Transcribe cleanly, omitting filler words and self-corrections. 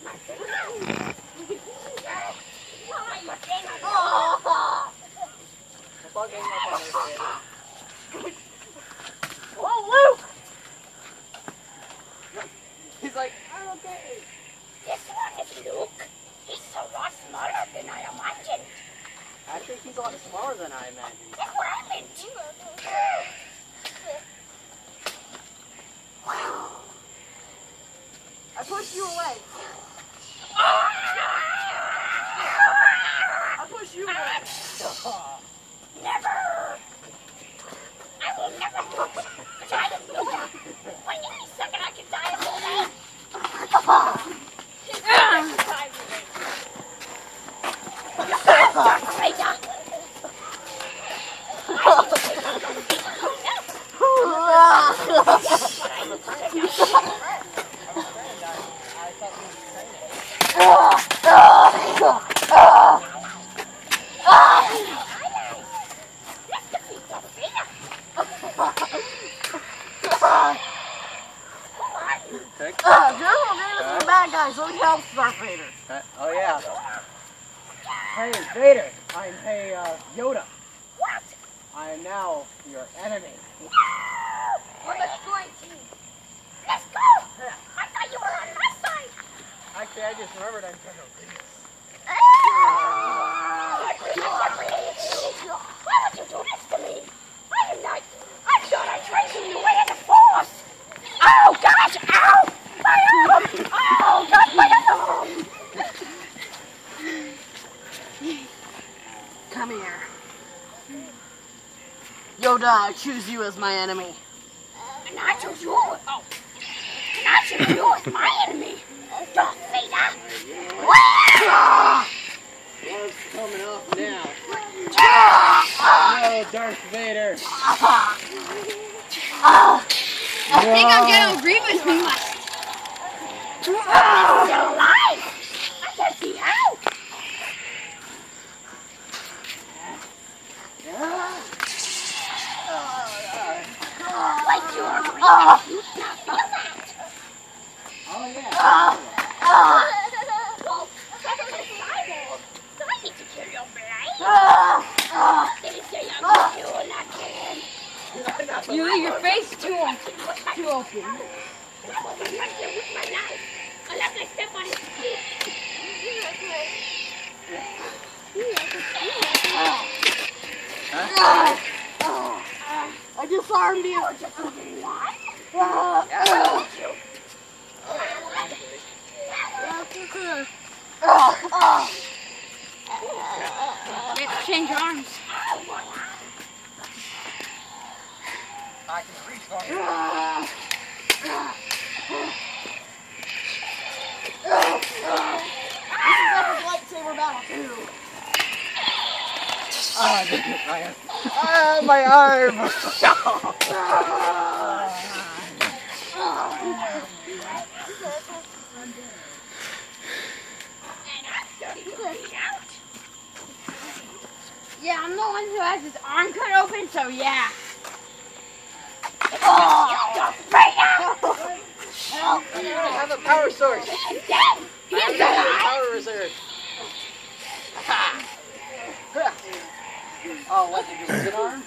Oh, Luke! He's like, I'm okay. This one is Luke. He's a lot smaller than I imagined. I think he's a lot smaller than I imagined. That's what I meant. I pushed you away. I pushed you away. Never. I will never push. Because I am Yoda. When any second I can die of old age. Darth Vader. General bad guys, so he helps Darth Vader. Oh yeah. Hey Vader, hey Yoda. What? I am now your enemy. We're destroying team. Let's go. I thought you were on my side. Actually, I just remembered I'm General Grievous. Why would you do this to me? I am not. I thought I trained you in the way of the Force. Oh gosh! Ow! My arm! Oh gosh! My arm! Come here. Yoda, I choose you as my enemy. And I choose you. Oh. And I choose you as my enemy. Darth Vader. Blood's coming off now. No, Darth Vader. I think I'm General Grievous. We must. Still alive. I can't see how. Like you are Grievous. Now feel that. Oh yeah. Well, that's a cyborg. So I need to kill your brain. They say I'm going to not kill him. You leave your face too open. I'm with my knife. Unless I step on his feet. I disarmed you. Just looking one. We have to change your arms. I can reach for you. This is like a lightsaber battle too. My arm. Yeah, I'm the one who has his arm cut open, so yeah. I have a power source. He's dead. I have a power reserve. Oh, what, did you lose an arm?